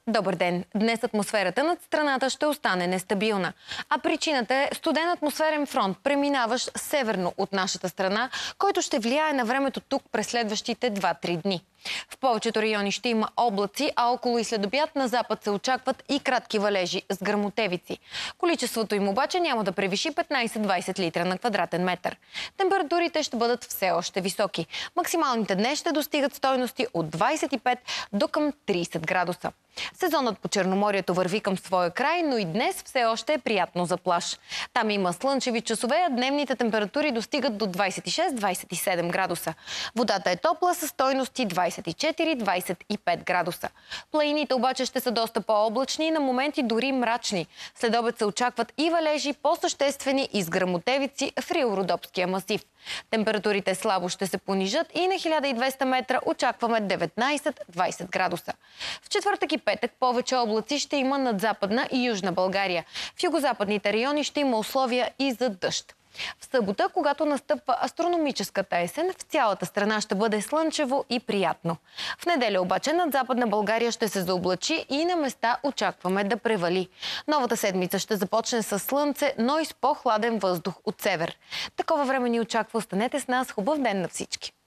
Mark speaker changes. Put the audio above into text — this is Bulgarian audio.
Speaker 1: Добър ден! Днес атмосферата над страната ще остане нестабилна. А причината е студен атмосферен фронт, преминаващ северно от нашата страна, който ще влияе на времето тук през следващите 2-3 дни. В повечето райони ще има облаци, а около и след обяд на запад се очакват и кратки валежи с гръмотевици. Количеството им обаче няма да превиши 15-20 литра на квадратен метър. Температурите ще бъдат все още високи. Максималните днес ще достигат стойности от 25 до към 30 градуса. Сезонът по Черноморието върви към своя край, но и днес все още е приятно за плаж. Там има слънчеви часове, а дневните температури достигат до 26-27 градуса. Водата е топла със стойности 24-25 градуса. Планините обаче ще са доста по-облачни и на моменти дори мрачни. След обед се очакват и валежи по-съществени и с гръмотевици в Рило-Родопския масив. Температурите слабо ще се понижат и на 1200 метра очакваме 19-20 градуса. В четвъртък и петък повече облаци ще има над Западна и Южна България. В югозападните райони ще има условия и за дъжд. В събота, когато настъпва астрономическата есен, в цялата страна ще бъде слънчево и приятно. В неделя обаче над Западна България ще се заоблачи и на места очакваме да превали. Новата седмица ще започне с слънце, но и с по-хладен въздух от север. Такова време ни очаква. Останете с нас. Хубав ден на всички!